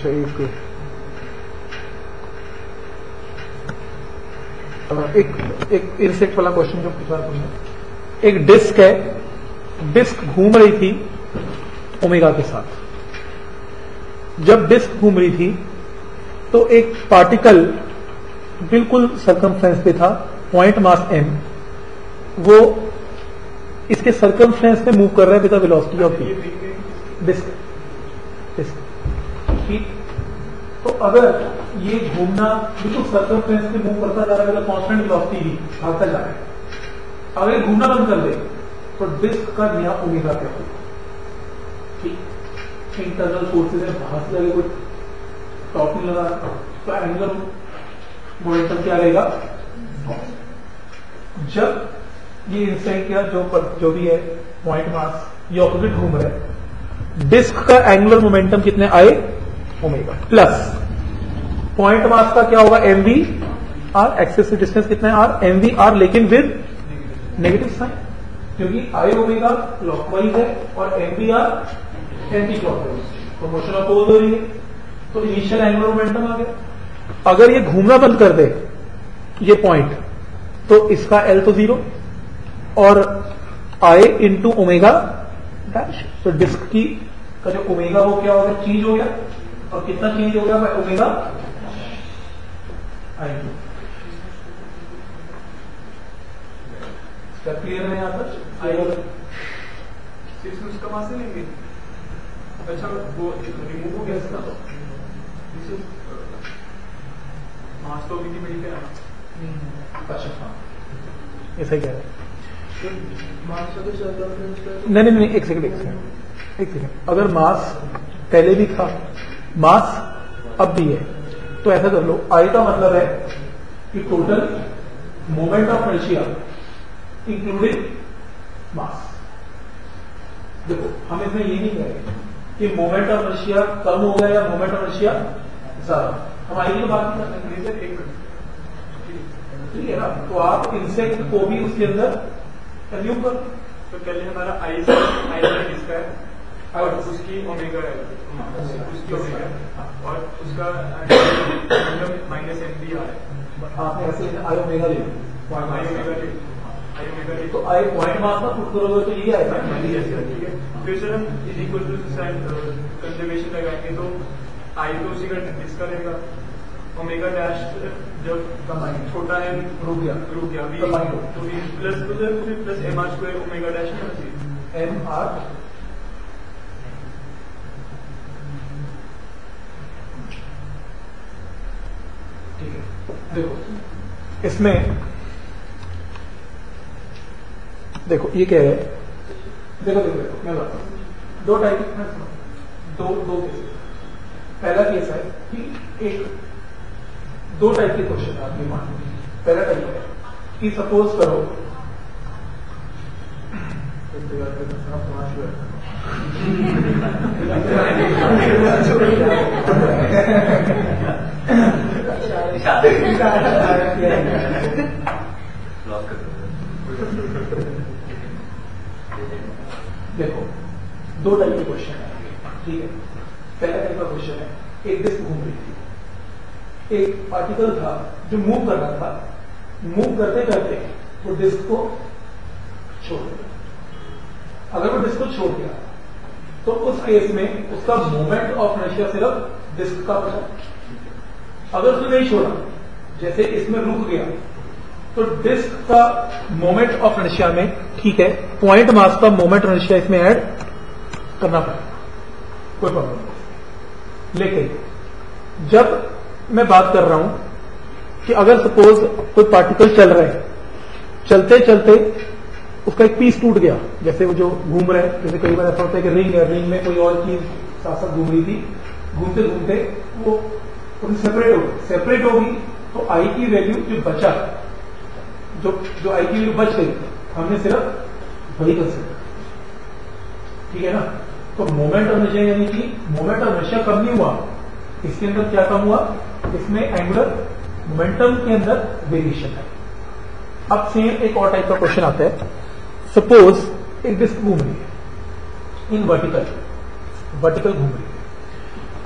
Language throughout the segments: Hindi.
अच्छा एक इंसेक्ट वाला क्वेश्चन जो पूछा तुमने, एक डिस्क है, डिस्क घूम रही थी ओमेगा के साथ। जब डिस्क घूम रही थी तो एक पार्टिकल बिल्कुल सरकमफ्रेंस पे था, पॉइंट मास m, वो इसके सरकमफ्रेंस में मूव कर रहा है with the velocity of v। Disc ठीक। तो अगर ये घूमना बिल्कुल सर्कमफ्रेंस में मूव करता जा रहा है, कांस्टेंट वेलोसिटी भी भागता जा रहा है, अगर ये घूमना बंद कर दे तो डिस्क का नया ओमेगा क्या होगा? ठीक, इंटरनल फोर्सेज है, बाहर से कोई टॉप नहीं लगा तो एंगुलर मोमेंटम क्या रहेगा? जब ये इंस्टेंट क्या जो भी है पॉइंट मास ये ऑपोजिट घूम रहा है, डिस्क का एंगुलर मोमेंटम कितने आए? ओमेगा प्लस पॉइंट मास का क्या होगा? M V R. एक्सेस से डिस्टेंस कितना है? आर। एम वी आर लेकिन विद नेगेटिव साइन, क्योंकि आई ओमेगा क्लॉकवाइज है और M V R anti clockwise, तो मोशन अपोज हो रही है, तो इनिशियल एंगुलर मोमेंटम आ गया। अगर ये घूमना बंद कर दे ये पॉइंट, तो इसका एल तो 0 और आई इंटू ओमेगा डैश, तो डिस्क की का जो ओमेगा वो क्या हो गया? चेंज हो गया, और कितना चेंज हो गया? By omega I two. क्या क्लियर है यहाँ पर? उसका मास से लेंगे। अच्छा वो रिमूव हो गया इसका, मास तो भी मिल गया। अच्छा हाँ, ऐसा ही कह रहे हैं। नहीं, एक सेकंड। अगर मास पहले भी था, मास अब भी है, तो ऐसा कर लो, आई का मतलब है कि total moment of inertia including mass. देखो हम इसमें ये नहीं कह रहे कि मोमेंट ऑफ इनर्शिया कम हो गया या मोमेंट ऑफ इनर्शिया ज्यादा, हम आई की बात नहीं करते हैं। ठीक है ना? तो आप इंसेक्ट को भी उसके अंदर एज्यूम कर, तो पहले हमारा आई किसका है और उसकी ओमेगा है, उसकी ओमेगा और उसका माइनस एम बी आर है। आपने ऐसे आई ओमेगा ले आई तो आई पॉइंट मास का पुट करोगे तो ये आएगा। ठीक है, फिर सर हम इज इक्वल टू कंजर्वेशन लगाएंगे तो आई तो उसी का डिस्का रहेगा, ओमेगा डैश जब छोटा है रुक गया वी तो V plus M R square omega dash M R ठीक है। देखो इसमें देखो ये क्या है, देखो मैं बताता हूं, दो टाइप दो केस। पहला केस है कि एक दो टाइप के क्वेश्चन आप ये मान लो। पहला टाइप है कि सपोज करो देखो दो टाइप के क्वेश्चन है, ठीक है। पहला टाइप का क्वेश्चन है, एक डिस्क घूम रही थी, एक पार्टिकल था जो मूव कर रहा था, मूव करते करते वो डिस्क को छोड़ दिया। अगर वो डिस्क को छोड़ दिया तो उस केस में उसका मोमेंट ऑफ इनर्शिया सिर्फ डिस्क का बचा। अगर उसने नहीं छोड़ा, जैसे इसमें रुक गया, तो डिस्क का मोमेंट ऑफ इनर्शिया में, ठीक है, पॉइंट मास का मोमेंट इनर्शिया इसमें ऐड करना पड़ेगा, कोई प्रॉब्लम नहीं। लेकिन जब मैं बात कर रहा हूं कि अगर सपोज कोई पार्टिकल चल रहा है, चलते चलते उसका एक पीस टूट गया, जैसे वो जो घूम रहा है, जैसे कई बार ऐसा होता है कि रिंग है, रिंग में कोई और चीज साथ साथ घूम रही थी, घूमते घूमते वो सेपरेट होगी, तो आई की वैल्यू जो बचा, जो आई की वैल्यू बच गई, हमने सिर्फ वही कंसिडर, ठीक है ना। तो मोमेंट ऑफ इनर्शिया यानी कि मोमेंट ऑफ इनर्शिया कम नहीं हुआ, इसके अंदर क्या कम हुआ? इसमें एंगुलर मोमेंटम के अंदर वेरिएशन है। अब सेम एक और टाइप का क्वेश्चन आता है, सपोज एक डिस्क घूम रही है इन वर्टिकल घूम रही है,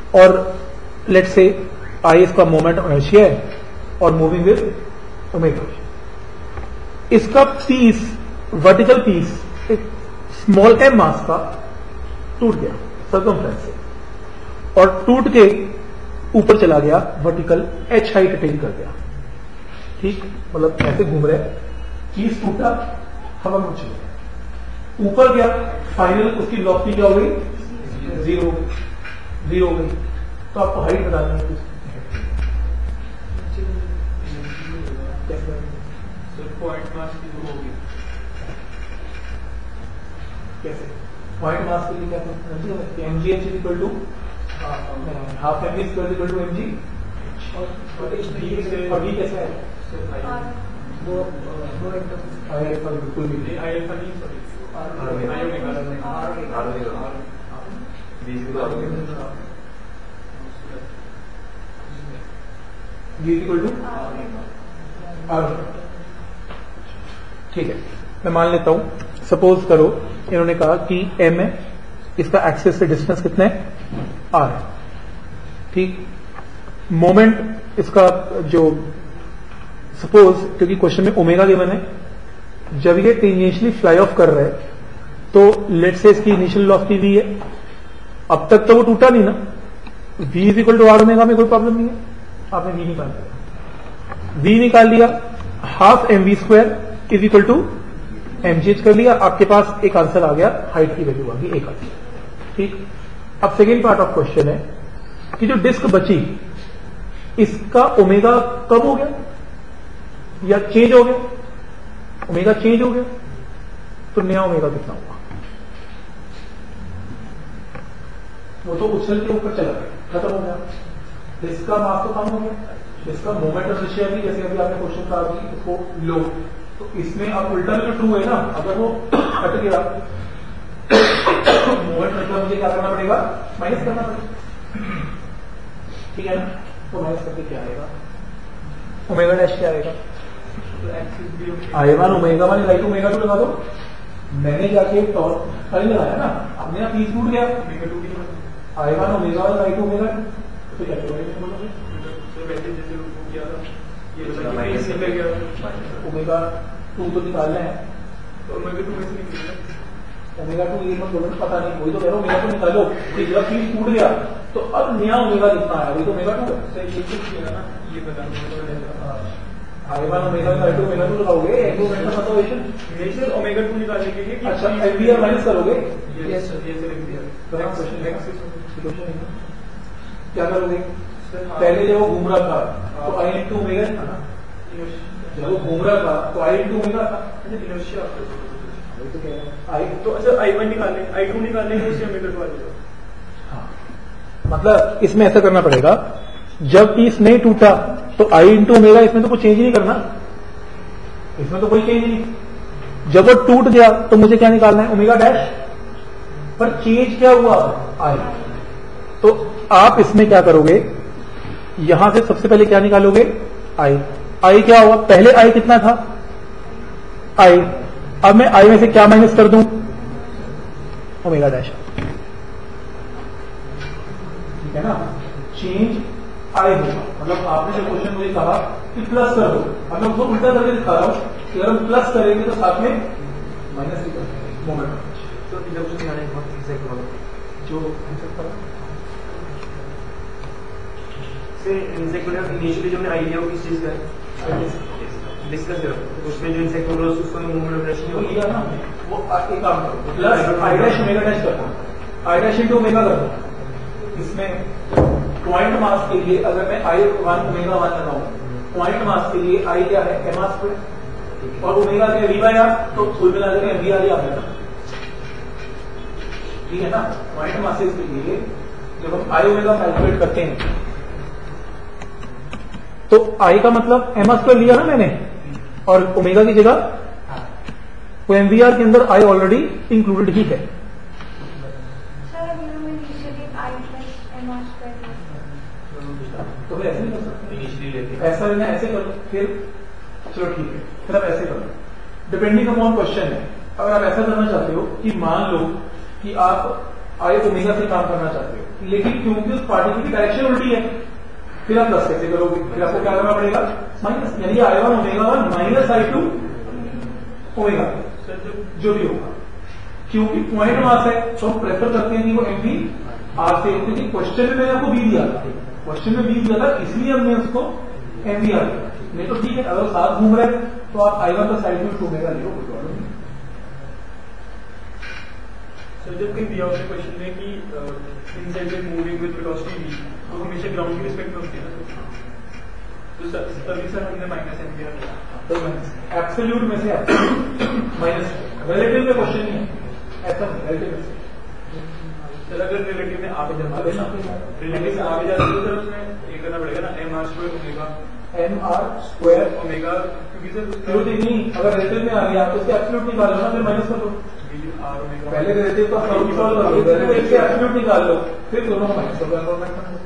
और लेट्स से आई इसका मोमेंट इनर्शिया है और मूविंग विद ओमेगा। इसका पीस, वर्टिकल पीस, एक स्मॉल एम मास का टूट गया सर्कमफ्रेंस से और टूट के ऊपर चला गया, वर्टिकल एच हाइट अटेन कर गया। ठीक, मतलब ऐसे घूम रहे, पीस टूटा, हवा में चल गया, ऊपर गया, फाइनल उसकी वेलोसिटी क्या हो गई? 0 हो गई। तो आपको हाइट बतानी है पॉइंट मास की जो होगी कैसे? पॉइंट मास के लिए क्या करना? M G H equal to half M V square equal to M G और डी कैसे है? वो आई अल्फा बिल्कुल भी नहीं, आई अल्फा नहीं, sorry I D equal to R. ठीक है, मैं मान लेता हूं, सपोज करो इन्होंने कहा कि एम है, इसका एक्सिस से डिस्टेंस कितना है? आर है। ठीक, मोमेंट इसका जो, सपोज क्योंकि क्वेश्चन में ओमेगा गिवन है, जब ये टेंजेंशियली फ्लाई ऑफ कर रहा है तो लेट से इसकी इनिशियल वेलोसिटी वी है। अब तक तो वो टूटा नहीं ना, v is equal to R omega में कोई प्रॉब्लम नहीं है। आपने v निकाल लिया, v निकाल लिया, half M V square is equal to M G H कर लिया, आपके पास एक आंसर आ गया, हाइट की वैल्यू आ गई 1 आंसर। ठीक, अब सेकेंड पार्ट ऑफ क्वेश्चन है कि जो डिस्क बची इसका ओमेगा कम हो गया या चेंज हो गया? ओमेगा चेंज हो गया, तो नया ओमेगा कितना होगा? वो तो उछल के ऊपर चला गया, खत्म हो गया। डिस्क का मास तो कम हो गया, डिस्क का मोमेंट इनर्शिया भी, जैसे अभी आपने क्वेश्चन कहा कि इसको लो, तो इसमें अब उल्टा जो ट्रू है ना, अगर वो हट गया मोमेंट मतलब मुझे क्या करना पड़ेगा? माइनस करना पड़ेगा। ठीक है ना, तो माइनस करके क्या आएगा? ओमेगा डैश क्या आएगा? आई1 ओमेगा 1 राइट ओमेगा 2 लगा दो। मैंने जाके टॉर्क नहीं लगाया ना, अपने आप पीस टूट गया, आई1 ओमेगा 1 राइट ओमेगा 2, तो क्या बोलोगे? ओमेगा 2 तो निकालना है, तो ओमेगा 2 में से निकलेगा। ओमेगा 2 ये मत बोलो, पता नहीं, कोई तो कह रहा हूं ओमेगा 2 निकालो, कि जब पीस टूट गया तो अब नया ओमेगा कितना आया? वही तो ओमेगा 2 है। ये कुछ किया ना, ये बताना आई1 ओमेगा राइट ओमेगा 2 लगाओगे, एक दो मिनट का मेजर ओमेगा 2 निकालने के लिए कि अच्छा एमवीआर माइनस करोगे। यस सर, ये से लिख दिया। क्वेश्चन क्या करोगे? पहले जब वो घूम रहा था तो आई इंटू ओमेगा था ना, जब वो घूम रहा था तो आई इंटू ओमेगा था। इनर्शिया तो कह रहे हैं आई, तो अच्छा I1 निकालने, I2 निकालने को उसी ओमेगा 2 आ जाएगा। हाँ, मतलब इसमें ऐसा करना पड़ेगा, जब पीस नहीं टूटा तो आई इंटू ओमेगा, इसमें तो कुछ चेंज नहीं करना, इसमें तो कोई चेंज नहीं। जब वो टूट गया तो मुझे क्या निकालना है? ओमेगा डैश, पर चेंज क्या हुआ? आई। तो आप इसमें क्या करोगे, यहां से सबसे पहले क्या निकालोगे? आई। आई क्या हुआ? पहले आई कितना था? आई। अब मैं आई में से क्या माइनस कर दूं? Omega dash. ठीक है ना, चेंज आई होगा, मतलब आपने जो क्वेश्चन मुझे कहा कि प्लस कर दो, अब मैं उसको उल्टा करके दिखा रहा हूं कि अगर हम प्लस करेंगे तो साथ में माइनस भी करेंगे मोमेंट। तो जो इनिशियली जो हमने आई लिया वो किस चीज का है डिस्कस करो, उसमें जो इंसेक्ट बोल रहा है उसको मूवमेंट ऑफ डायरेक्शन वो लिया ना, वो एक काम करो, plus I dash omega dash करना, आई डैश इंटू ओमेगा कर दो। इसमें पॉइंट मास के लिए अगर मैं I1 ओमेगा 1 लगाऊं, पॉइंट मास के लिए आई क्या है? एम आर स्क्वायर, और ओमेगा के वी बाय आर, तो कुल मिला के एम वी आर ही आ गया। ठीक है ना, पॉइंट मासेस के लिए जब हम आई ओमेगा कैलकुलेट करते हैं तो आई का मतलब एम आर स्क्वायर लिया ना मैंने, और ओमेगा की जगह वो एमवीआर के अंदर आई ऑलरेडी इंक्लूडेड ही है। तो फिर ऐसे नहीं कर सकते, ऐसा लेना, ऐसे करो, फिर चलो ठीक है, फिर आप ऐसे करो, डिपेंडिंग अपॉन क्वेश्चन है। अगर आप ऐसा करना चाहते हो कि मान लो कि आप आई ओमेगा से काम करना चाहते हो, लेकिन क्योंकि उस पार्टिकल की डायरेक्शन उल्टी है, फिर आप प्लस कैसे करोगे? फिर आपको क्या करना पड़ेगा? माइनस, यानी I1 omega 1 minus I2 omega जो भी होगा, क्योंकि पॉइंट मास है तो हम प्रेफर करते हैं कि वो एमवी आर से, क्योंकि क्वेश्चन में मैंने आपको बी दिया था, क्वेश्चन में बी दिया था इसलिए हमने उसको एमवी आर दिया। नहीं तो ठीक है, अगर साथ घूम रहे तो आप I1 प्लस I2 ओमेगा ले लो, कोई प्रॉब्लम नहीं। सर जब कहीं दिया होता है क्वेश्चन में कि inside is moving with velocity v, तो हमेशा ग्राउंड की रिस्पेक्ट में होती है ना, तो तभी सर हमने माइनस एम किया था। तो एब्सोल्यूट में से माइनस, रिलेटिव में क्वेश्चन नहीं है, ऐसा नहीं, रिलेटिव में से। सर अगर रिलेटिव में आगे जाता है, रिलेटिव से आगे जाता है तो सर उसमें ये करना पड़ेगा ना, M R square omega, M R square omega, क्योंकि सर एब्सोल्यूट नहीं, अगर रिलेटिव में आ गया तो उसके एब्सोल्यूट निकाल लो ना, फिर माइनस कर लो। आर ओमेगा पहले रिलेटिव का सॉल्व करो, रिलेटिव से एब्सोल्यूट निकाल लो, फिर दोनों को माइनस कर दो।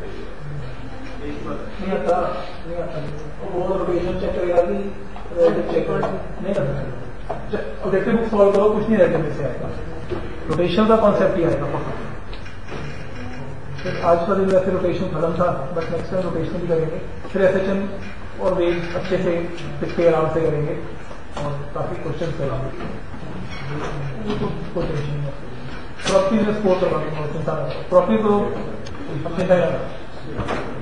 नहीं आता, नहीं आता, वो रोटेशन चेक करेगा कि चेक नहीं करता। ऑब्जेक्टिव बुक सॉल्व करो, कुछ नहीं रिलेटिव में से आएगा, रोटेशन का कॉन्सेप्ट ही आएगा पक्का। फिर आज का दिन वैसे रोटेशन खत्म था, बट नेक्स्ट टाइम रोटेशन भी करेंगे, फिर एसएचएम और वेव अच्छे से पिक पे आराम से करेंगे और काफी क्वेश्चन करेंगे, कोई टेंशन नहीं। प्रॉपर्टी में स्कोर करवा, चिंता ना करो, प्रॉपर्टी को चिंता नहीं करो।